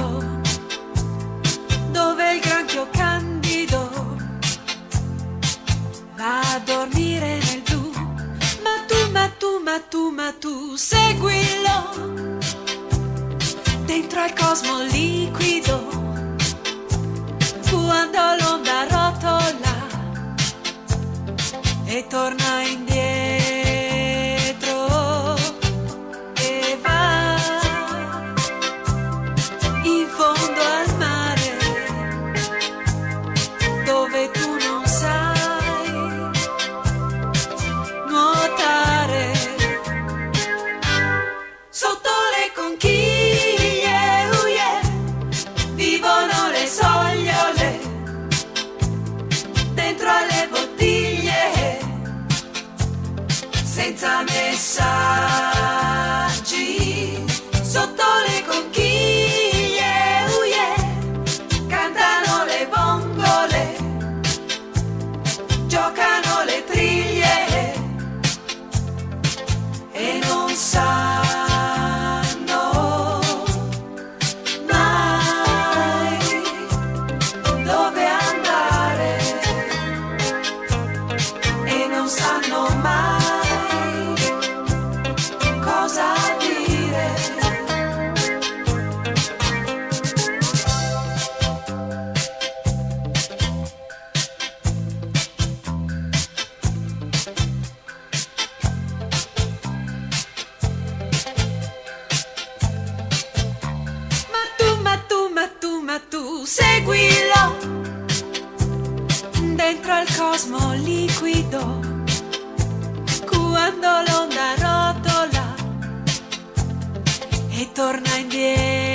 liquido, dove il granchio candido va a dormire nel blu. Ma tu seguilo dentro al cosmo liquido, quando l'onda rotola e torna indietro e va in fondo al mare, dove tu non sai nuotare. Sotto le conchiglie, oh yeah, vivono le sogliole, dentro alle bottiglie, senza messaggi. Sotto le conchiglie, oh yeah, cantano le vongole, giocano le triglie e non sanno sanno mai cosa dire. Ma tu seguilo dentro al cosmo liquido, quando l'onda rotola e torna indietro.